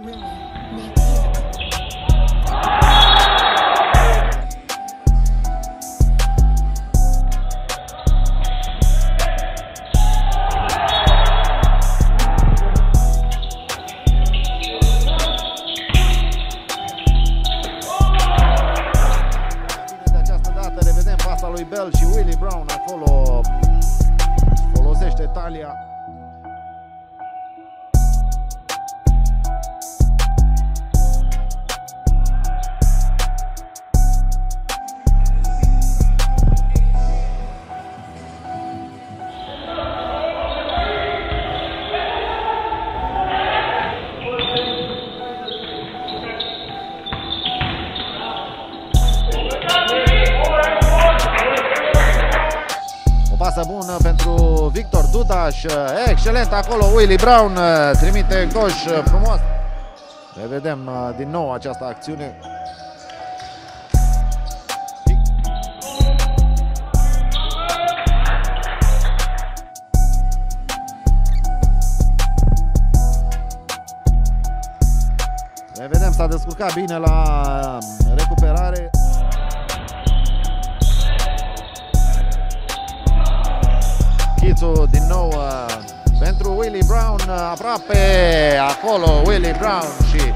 Lui Bell și Willie Brown acolo folosește talia. Pasă bună pentru Victor Dudaș, excelent acolo, Willie Brown trimite coș frumos. Revedem din nou această acțiune. Revedem, s-a descurcat bine la recuperare. Chițu din nou pentru Willie Brown, aproape acolo Willie Brown și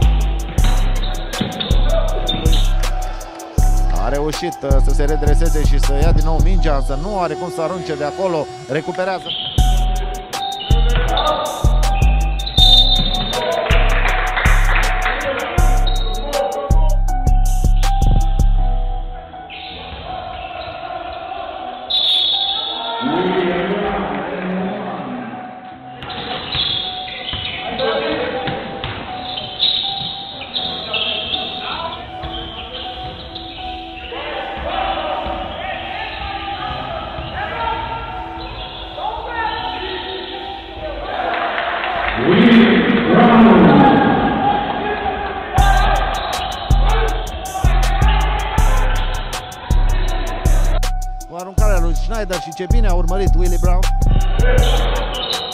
a reușit să se redreseze și să ia din nou mingea, însă nu are cum să arunce de acolo, recuperează. Cu aruncarea lui Schneider și ce bine a urmărit Willie Brown.